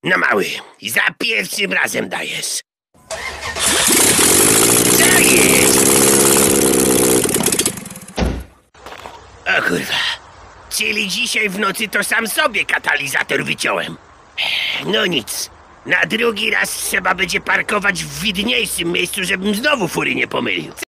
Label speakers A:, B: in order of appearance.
A: No mały, za pierwszym razem dajesz. Zajedź! O kurwa. Czyli dzisiaj w nocy to sam sobie katalizator wyciąłem. No nic. Na drugi raz trzeba będzie parkować w widniejszym miejscu, żebym znowu fury nie pomylił.